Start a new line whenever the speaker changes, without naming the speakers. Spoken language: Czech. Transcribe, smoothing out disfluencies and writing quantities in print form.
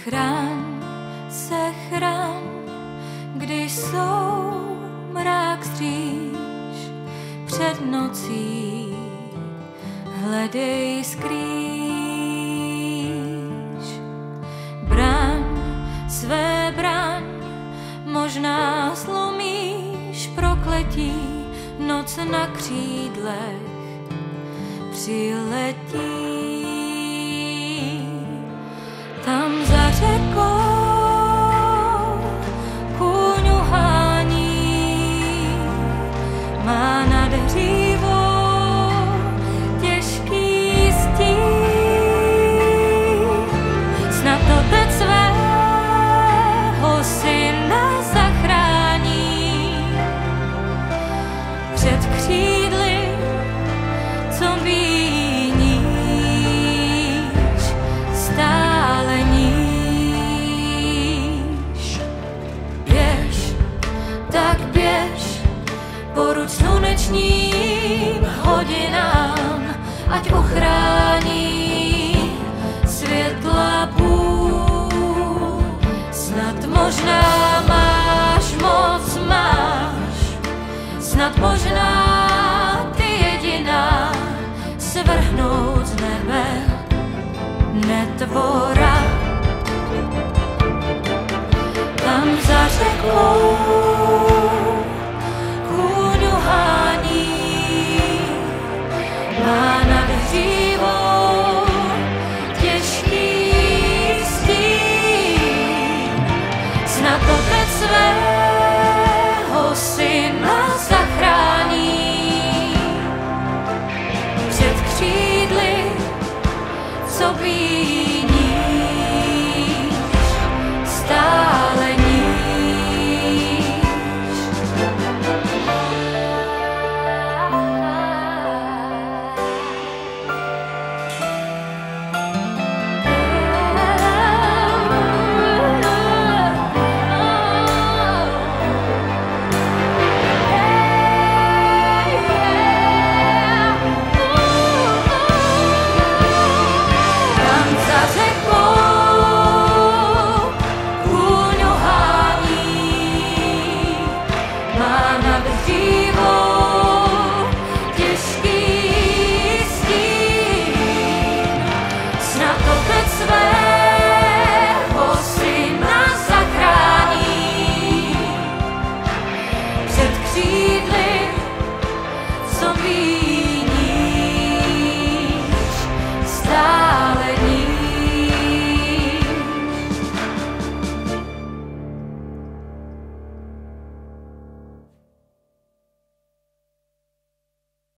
Chraň, když jsou mrák stříž před nocí, hledej skrýž. Braň, možná slomíš prokletí, noc na křídlech přiletí. Tam za řekou kůň uhání, má nad hřívou těžký stín. Snad otec svého syna zachrání před křídly, co víníš, stále níž. Běž, poruč slunečním hodinám, ať ochrání světla půl. Snad možná máš moc, snad možná ty jediná svrhnout z nebe netvora. Tam za řekou kůň uhání, má nad hřívou